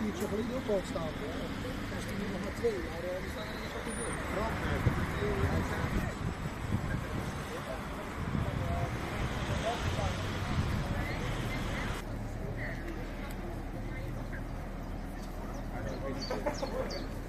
kwartiertje geleden ook al staan. Er is er nog maar 2, maar die staan er niet op de deur. Brandmerken.